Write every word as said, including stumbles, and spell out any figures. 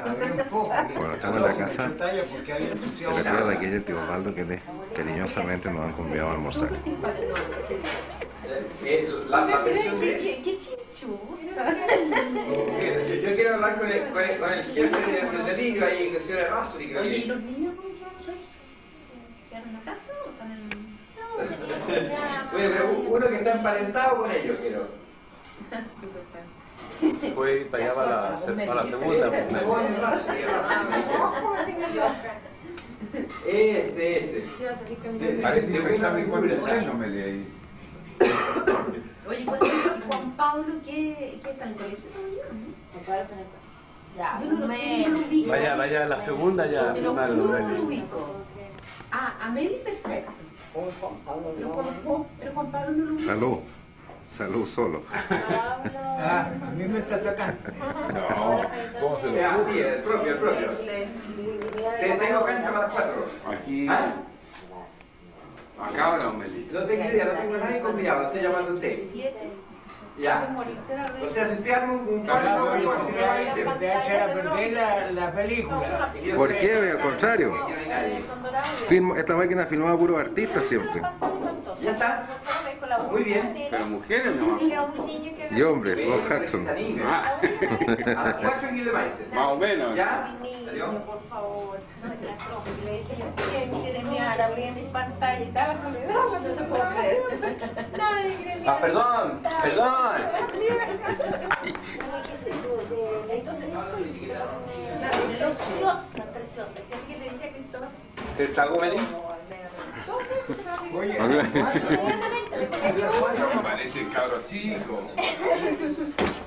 Bueno, estamos en la casa. Se recuerda de aquel tío Osvaldo que le, cariñosamente nos han convidado a almorzar. Eh, la, la pensión de... ¿Qué, qué chinchuda? Yo, yo quiero hablar con el, con el, con el jefe del delirio ahí, que el señor Errázuri, creo Oye, ¿y que... los niños quedan en la casa o están en...? Oye, pero uno que está emparentado con ellos, quiero. Puede ir para allá para la, para la segunda. Ese, ese. Parece que está bien con el no me leí. Oye, ¿cuál es Juan Pablo? ¿Qué, qué está en el colegio todavía? Juan Pablo está en el colegio. Ya, Yo no lo- me... yo no lo vi. Vaya, vaya a la segunda ya. Te lo Primero, juro, no no me lo leí. ubico. Ah, Ameli, perfecto. Juan Pablo Pero no. Juan, pero Juan Pablo no lo ubico. Salud. Salud solo. Ah, a mí me está sacando. No, ¿cómo se Es lo así, el propio, el propio. Te tengo cancha para las cuatro. Aquí. ¿Ah? Acá o no, Meli. No tengo idea, no tengo nadie convidado, estoy llamando a usted. Ya. O sea, si usted arma un un Ahora cuarto, voy un a cuarto, echar- te va a echar a perder la, la película. ¿Por qué? Al contrario. Filmo, esta máquina filmaba puros artistas siempre. Ya está. Muy bien. Pero mujeres no. Y hombres, Rock Hudson. Ah, A las cuatro aquí de maíz. más o menos. ¿Ya? Niño, por favor. No, es la profe. Le dije yo, ¿quién quiere mirar? Abrí mi pantalla y está la soledad. No se puede creer. Nadie quiere mirar. Ah, perdón, perdón. Entonces, preciosa, preciosa. Así que le dije a Cristóbal. ¿Te trago, Meli? Dos veces se lo digo. Oye, Inmediatamente, después que yo. Parece cabro chico.